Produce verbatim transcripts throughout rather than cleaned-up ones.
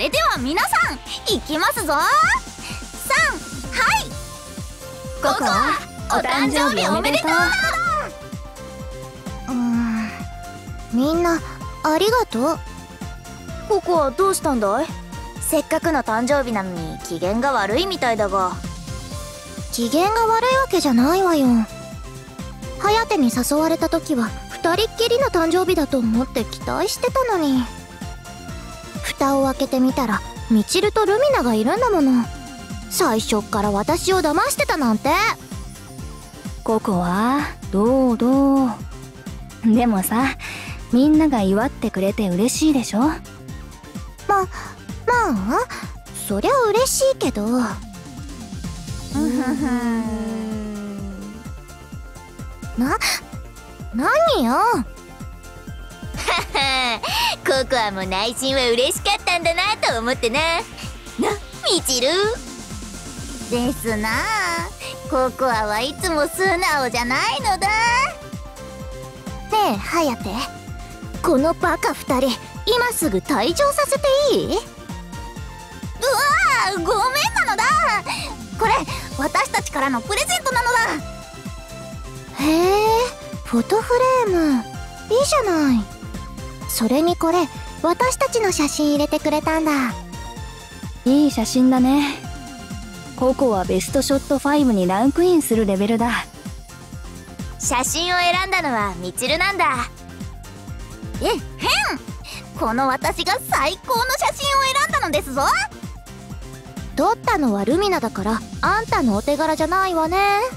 れでは皆さんいきますぞ。さん、はい。ココアお誕生日おめでとう。 うーん、みんなありがとう。 ココアどうしたんだい？せっかくの誕生日なのに機嫌が悪いみたいだが。 機嫌が悪いわけじゃないわよ。颯に誘われた時は二人っきりの誕生日だと思って期待してたのに、蓋を開けてみたらみちるとルミナがいるんだもの。最初っから私を騙してたなんて。 ココアどうどう。でもさ、みんなが祝ってくれて嬉しいでしょ。ままあそりゃ嬉しいけど。な、何よ。 ココアも内心は嬉しかったんだなと思ってな。な、みちるですな。ココアはいつも素直じゃないのだ。ねえ颯、このバカ二人今すぐ退場させていい？ うわー、ごめんなのだ。これ私たちからのプレゼントなのだ。 へえ、フォトフレームいいじゃない。それにこれ私たちの写真入れてくれたんだ。 いい写真だね。ココはベストショットファイブにランクインするレベルだ。 写真を選んだのはみちるなんだ。えへん、この私が最高の写真を選んだのですぞ。 撮ったのはルミナだからあんたのお手柄じゃないわね。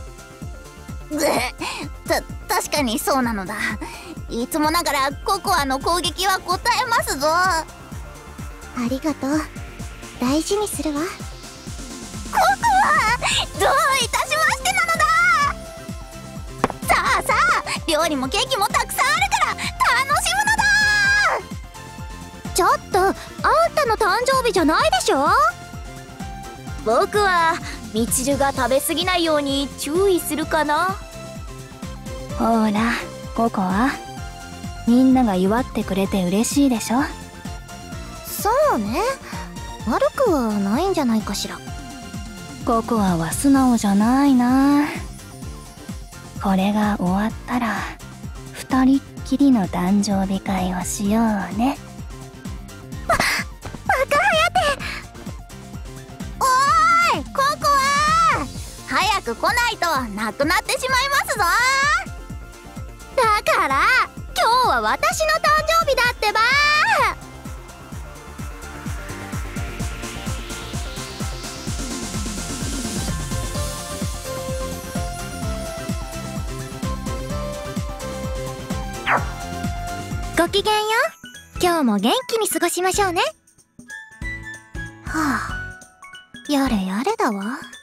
た、確かにそうなのだ。いつもながらココアの攻撃は答えますぞ。 ありがとう、大事にするわ。ココア、どういたしましてなのだ。さあさあ、料理もケーキもたくさんあるから楽しむのだ。 ちょっとあんたの誕生日じゃないでしょ。 僕はみちるが食べ過ぎないように注意するかな。ほらココア、みんなが祝ってくれて嬉しいでしょ。 そうね、悪くはないんじゃないかしら。 ココアは素直じゃないな。これが終わったら二人っきりの誕生日会をしようね。 バ、バカ颯。 おーいココア、早く来ないとなくなってしまいますぞ。 だから今日は私の誕生日だってば。ごきげんよう。今日も元気に過ごしましょうね。はあ、やれやれだわ。